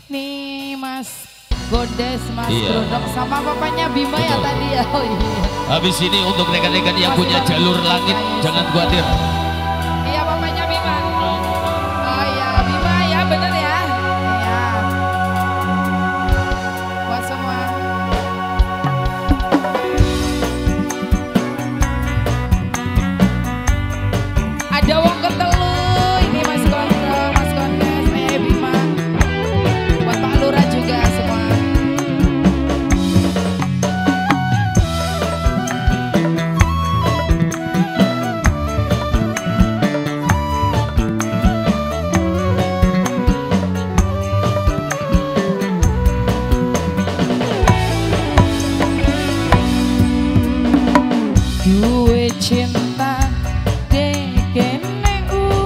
Nih Mas Godes, Mas Iya. Grondong sama papanya Bima ya tadi ya. Oh iya. Habis ini untuk rekan-rekan yang punya jalur langit jangan khawatir. Iya papanya Bima. Oh iya Bima ya bener ya. Iya. Buat semua. Ada wong ketelu ini Mas Gondrong, Mas Gondes, Bima. Buat Pak Lurah juga semua. Duwe cinta dekene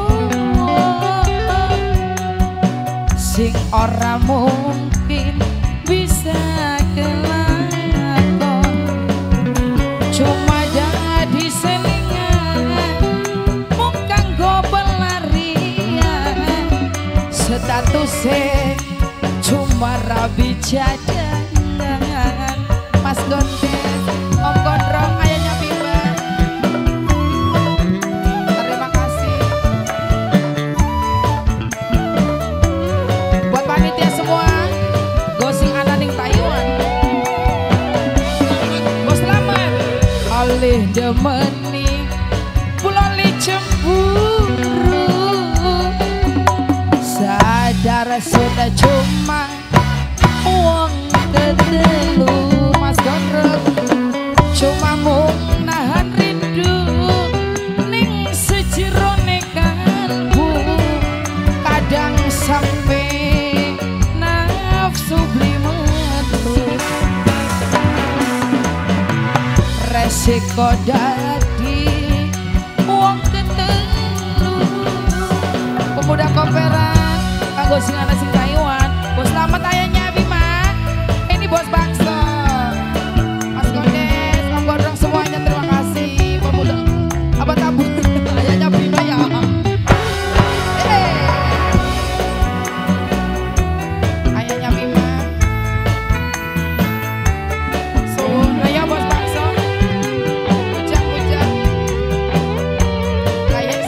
sing ora mungkin bisa kelakon, cuma jadi selingan mung kanggo pelarian, statusnya cuma rabi jajangan. Mas Gondes, Om Gondrong, ayahnya Bima. Terima kasih. Buat panitia semua, gosing ananing Taiwan. Bos selamat. Oleh demeni, puloli cemburu. Sadar sudah cuma uang ketelu. Mas Gondrong cuma mau nahan rindu ning sejirone kalbu, kadang sampai nafsu beli metu, resiko dadi uang ketelu. Pemuda Koperan kanggo sing ana sing Taiwan. Bos selamat ayahnya Bima. Ini bos bangsa. Mas Gondes, Om Gondrong semuanya terima kasih. Pemuda apa tabu ayahnya Bima ya. Ayahnya Bima. Sun, ayo bos bangsa. Ujang-ujang. Kayak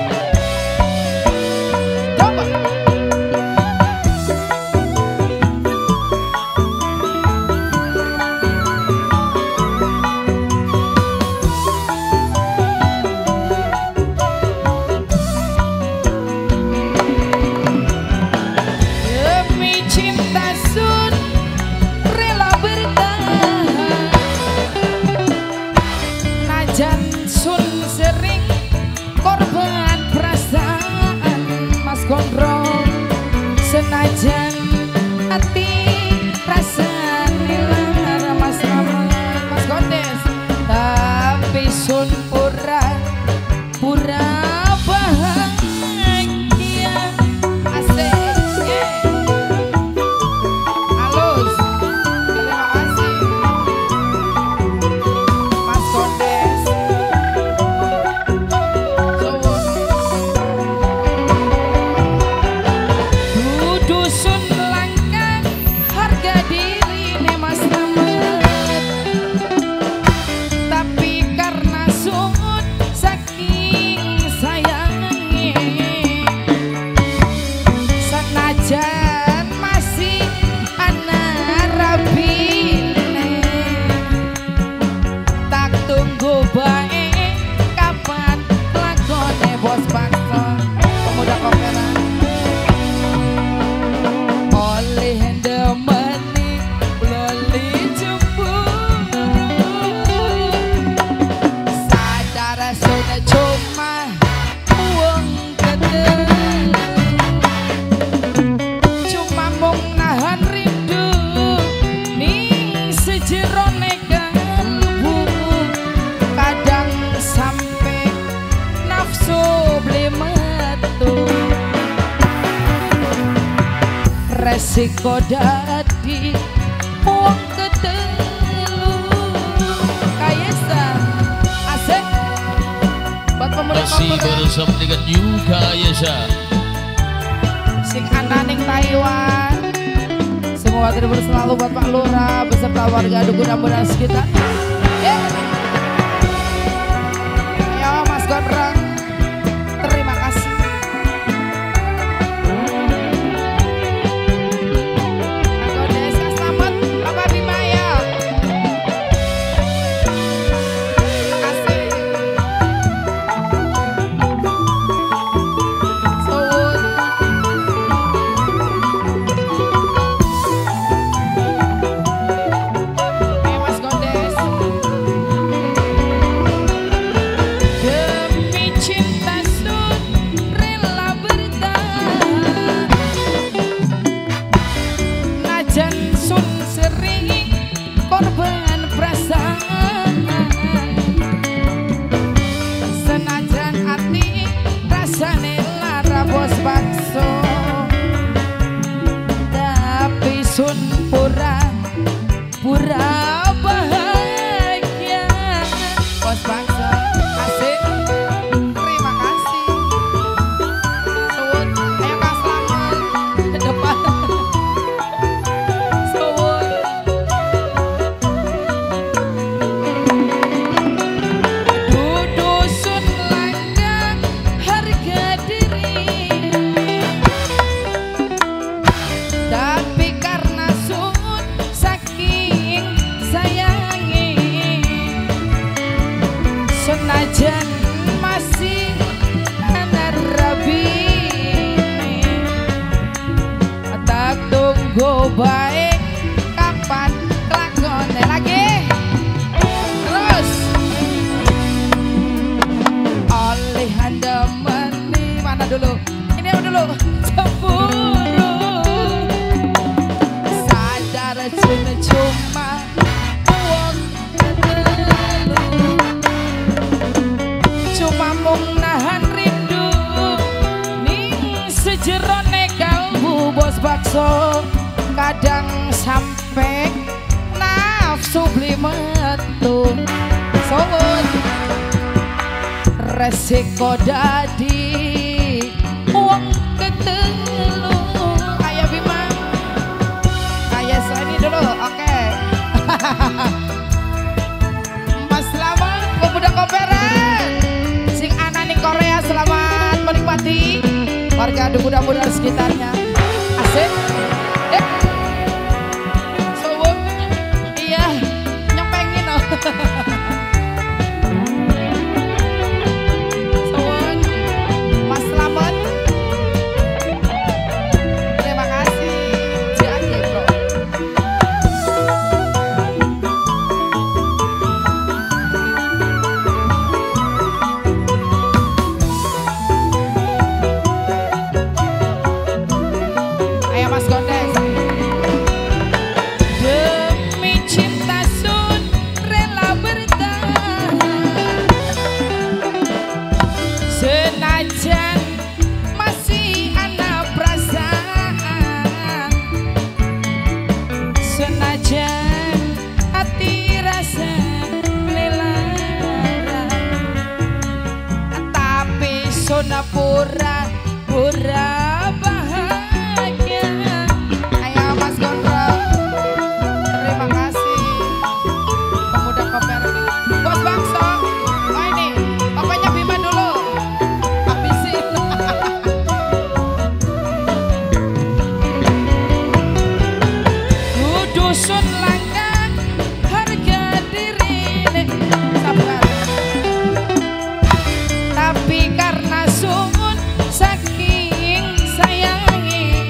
coba. Demi cinta Sun rela bertahan, najan Sun sering korban perasaan. Mas Gondrong senajan hati rasa nilar. Mas Rahmat, Mas Gondes, tapi Sun pura bahagia. Asik, yeah. Halus, terima kasih Mas Gondes. Dudu Sun langkah harga diri nih Mas Rahmat, tapi karena Sun saking sayangnya, senajan masih anak rabine, tak tunggu bae kapan lakone bos bangsa. Pemuda Koperan oleh demeni loli cemburu, sadar sudah cuma uang ketelu, cuma mau nahan rindu ning sejirone kalbu, kadang sampai nafsu beli metu, resiko dadi uang ketelu. Kayesa asik buat pemuda Masih Koperan bersama dengan Yuka Yesa. sing ananing Taiwan. Semoga terus selalu buat Pak Lurah beserta warga Dukuh dan sekitar. Ayo Mas Gondrong, terima kasih. Aku Desa selamat Bapak Bima ya. Asik. Sowun. Mas Gondes. Demi cinta sun rela bertahan, najan sun sering korban perasaan, senajan hati rasane lara bos bakso, tapi sun pura bahagia bos bakso. Asik, terima kasih. Sowun, ayo Kak Slamet ke depan. Sowun. Dudusun langka harga diri, tapi karena sun saking sayangi, senajan masih anak rabi, tak tunggu baik kapan lakonnya lagi. Terus oleh Anda meni mana dulu? Ini dulu cemburu, sadar cuma uang telu, cuma mung nahan rindu ning sejerone kalbu bos bakso, kadang sampai nafsu beli metu. Sowun, resiko dadi uang ketelu. Ayo Bima, ayo ini dulu, oke. Mas selamat pemuda Komperan, sing anak ning Korea selamat menikmati, warga Dukuh dan sekitarnya. Asik. Sowun, iya nyempengin oh. Sowun, Mas selamat. Terima kasih. Jadi bro. Ayo Mas Gondes. Demi cinta sun rela bertahan, senajan masih ada perasaan, senajan hati rasa lelara, tapi sona pura bahagia. Ayo Mas Gondrong, terima kasih. Pemuda Komperan, bos bakso. Oh ini, bapaknya Bima dulu. Habisin. Dudusun langka harga diri, sabar. Tapi karena sun saking sayangi,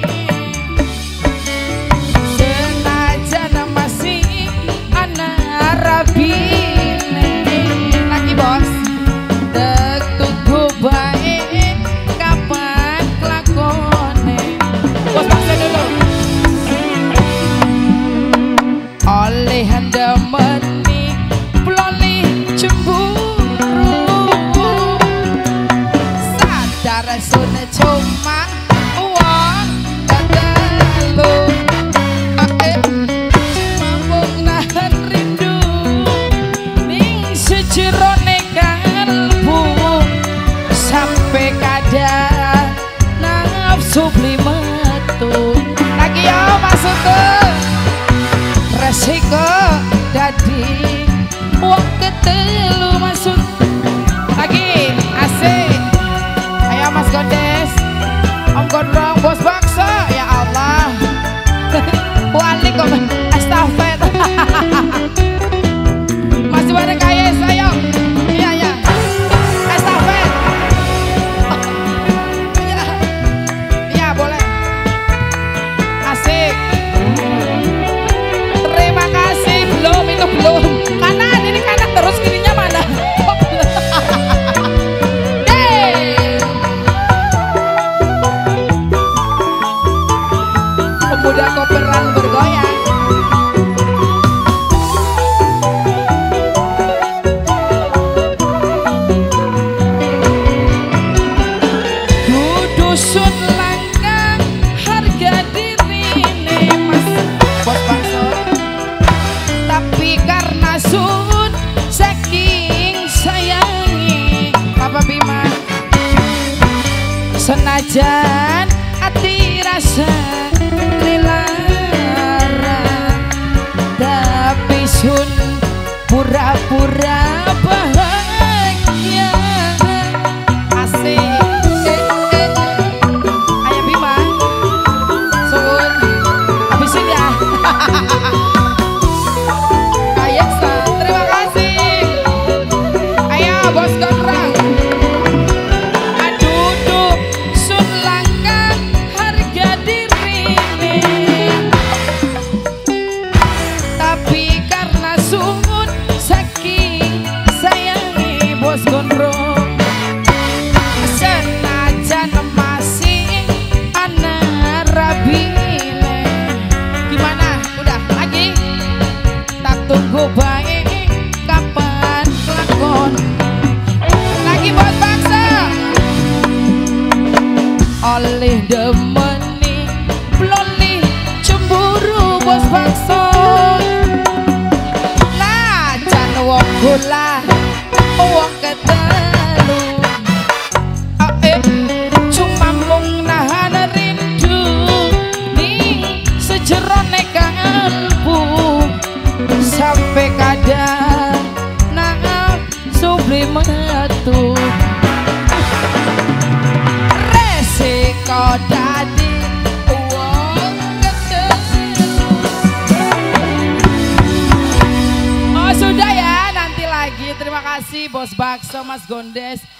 senajan masih anak rabi, lagi bos, tek tunggu baik kapan lakone. Bos bakso dulu. ketelu masuk lagi asik. Ayo Mas Gondes, Om Gondrong, Bos Bakso, ya Allah. Wali kok estafet. Masih bareng kaya saya. Iya ya. Estafet. Iya. Iya boleh. Asik. Terima kasih. Belum itu belum. Kanan ini kanan terus kirinya mana? Pemuda koperan bergoyang. Dusun langka harga diri nih Mas Bos Bakso, tapi karena sun saking sayangi Papa Bima, senajan hati rasa dilarang, tapi sun pura-pura bahagia. Asik. Ayah Bima sun habisin ya. Ayesa, terima kasih. Ayo Bos Gondrong. Aduh sun langka harga diri nih, tapi karena sun saking sayangi Bos Gondrong, senajan masih anak rabile. Gimana? Udah lagi? Tak tunggu baik kapan lakon lagi Bos Bakso. Oleh demeni bloli cemburu Bos Bakso, najan wong gula wong ketelu, cuma mung nahan rindu ning sejerone kalbu, sampai kadang nafsu beli metu. Resiko dadi wong ketelu. Oh sudah ya, nanti lagi. Terima kasih Bos Bakso, Mas Gondes.